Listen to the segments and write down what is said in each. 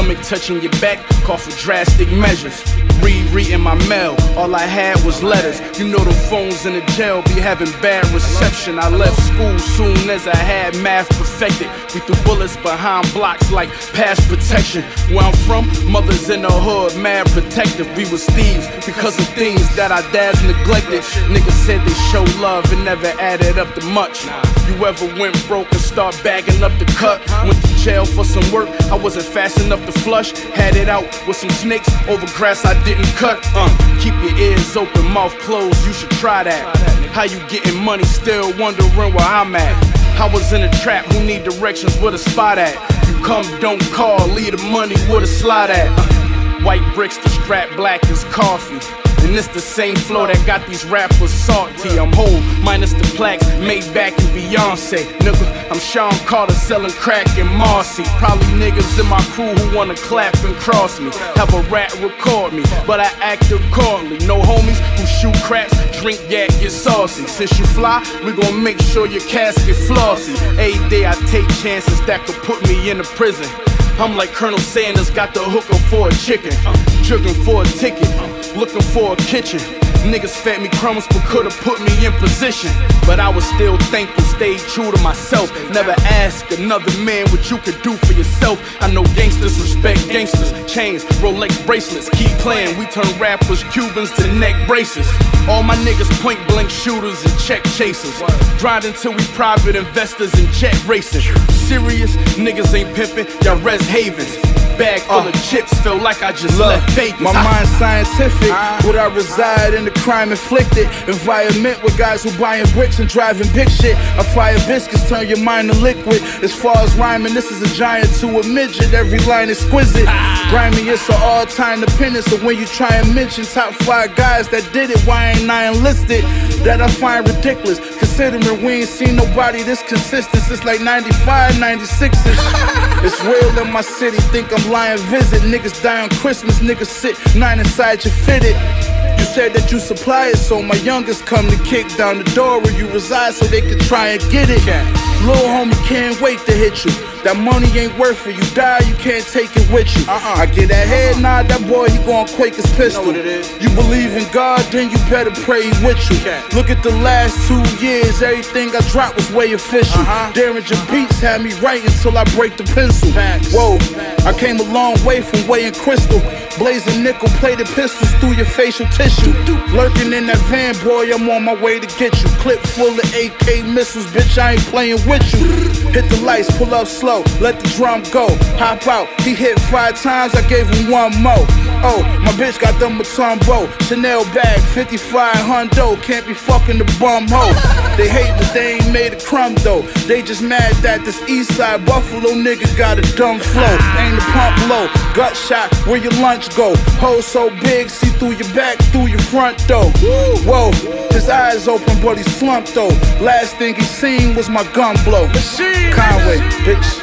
stomach touching your back, call for drastic measures. Reading my mail, all I had was letters. You know them phones in the jail be having bad reception. I left school soon as I had math perfected. We threw bullets behind blocks like pass protection. Where I'm from, mothers in the hood, mad protective. We was thieves because of things that our dads neglected. Niggas said they show love and never added up to much. You ever went broke and start bagging up the cut? Went to jail for some work, I wasn't fast enough to flush. Had it out with some snakes over grass I didn't cut. Keep your ears open, mouth closed, you should try that. How you getting money, still wondering where I'm at. I was in a trap, who need directions, where the spot at? You come, don't call, leave the money where the slide at. White bricks, the strap black as coffee. And it's the same flow that got these rappers salty. I'm whole, minus the plaques, Maybach and Beyonce. Nigga, I'm Sean Carter selling crack in Marcy. Probably niggas in my crew who wanna clap and cross me. Have a rat record me, but I act accordingly. No homies who shoot craps, drink yak, get saucy. Since you fly, we gon' make sure your casket flossy. Every day I take chances that could put me in a prison. I'm like Colonel Sanders, got the hooker for a chicken. Triggering for a ticket, looking for a kitchen. Niggas fed me crumbs but could've put me in position. But I was still thankful, stayed true to myself. Never ask another man what you could do for yourself. I know gangsters respect gangsters. Chains, Rolex bracelets, keep playing. We turn rappers Cubans to neck braces. All my niggas point blank shooters and check chasers. Grind until we private investors and jet racing. Serious niggas ain't pimping, y'all res havens. Bag full of chips, feel like I just left Vegas. My mind's scientific, would I reside in the crime inflicted environment with guys who buying bricks and driving big shit? I fire biscuits, turn your mind to liquid. As far as rhyming, this is a giant to a midget. Every line exquisite. Grimy, it's an all-time dependence. So when you try and mention top 5 guys that did it, why ain't I enlisted? That I find ridiculous, considering we ain't seen nobody this consistent since like 95, 96ish. It's real in my city, think I'm lying visit. Niggas die on Christmas, niggas sit 9 inside your fitted. You said that you supply it, so my youngest come to kick down the door where you reside so they can try and get it. Little homie can't wait to hit you. That money ain't worth it, you die, you can't take it with you. I get that head nod, that boy, he gon' quake his pistol. You believe in God, then you better pray with you. Look at the last 2 years, everything I dropped was way official. Derringer Beats had me writing till I break the pencil. Whoa, I came a long way from weighing crystal. Blazing nickel-plated pistols through your facial tissue. Lurking in that van, boy, I'm on my way to get you. Clip full of AK missiles, bitch, I ain't playing with you. Hit the lights, pull up slow, let the drum go. Hop out, he hit 5 times, I gave him 1 more. Oh, my bitch got them Matumbo, Chanel bag, 55 hundo. Can't be fucking the bum hoe. They hate but they ain't made a crumb though. They just mad that this Eastside Buffalo nigga got a dumb flow. Aim the pump low, gut shot, where your lunch go? Hole so big, see through your back, through your front though. Whoa, his eyes open but he slumped though. Last thing he seen was my gun blow. Conway, bitch.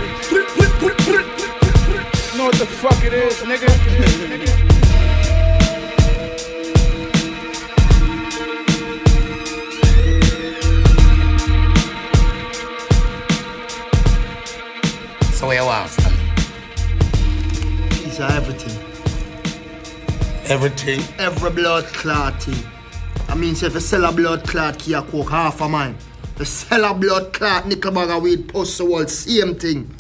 You know what the fuck it is, nigga? So where you want from me? Piece of everything. Everything? Every blood clot thing. I mean, say if you sell a blood clot key, I cook half of mine. If you sell a blood clot nickel bag of weed, post the world, same thing.